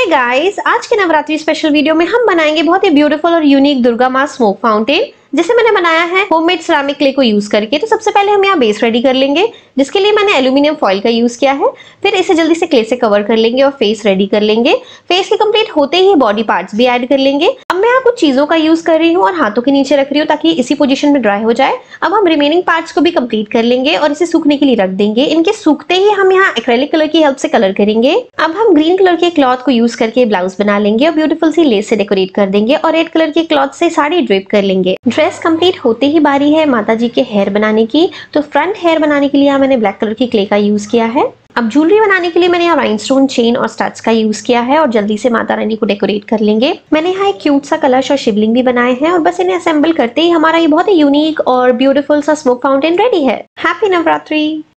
Hey guys, आज के Navratri special video में हम बनाएंगे बहुत ही ब्यूटीफुल और यूनिक दुर्गा माँ स्मोक फाउंटेन, जिसे मैंने बनाया है होममेड सिरेमिक क्ले को यूज करके। तो सबसे पहले हम यहाँ बेस रेडी कर लेंगे, जिसके लिए मैंने एल्यूमिनियम फॉइल का यूज किया है। फिर इसे जल्दी से क्ले से कवर कर लेंगे और फेस रेडी कर लेंगे। फेस के कंप्लीट होते ही बॉडी पार्ट्स भी ऐड कर लेंगे। अब मैं यहाँ कुछ चीजों का यूज कर रही हूँ और हाथों के नीचे रख रही हूँ ताकि इसी पोजीशन में ड्राई हो जाए। अब हम रिमेनिंग पार्ट्स को भी कंप्लीट कर लेंगे और इसे सूखने के लिए रख देंगे। इनके सूखते ही हम यहाँ एक्रेलिक कलर की हेल्प से कलर करेंगे। अब हम ग्रीन कलर के क्लॉथ को यूज करके ब्लाउज बना लेंगे और ब्यूटीफुल सी लेस से डेकोरेट कर देंगे और रेड कलर के क्लॉथ से साड़ी ड्रेप कर लेंगे। ड्रेस कंप्लीट होते ही बारी है माता जी के हेयर बनाने की। तो फ्रंट हेयर बनाने के लिए यहाँ मैंने ब्लैक कलर की क्ले का यूज किया है। अब ज्वेलरी बनाने के लिए मैंने यहाँ राइनस्टोन चेन और स्टड्स का यूज किया है और जल्दी से माता रानी को डेकोरेट कर लेंगे। मैंने यहाँ एक क्यूट सा कलश और शिवलिंग भी बनाए हैं और बस इन्हें असेंबल करते ही हमारा ये बहुत ही यूनिक और ब्यूटीफुल सा स्मोक फाउंटेन रेडी है। हैप्पी नवरात्रि।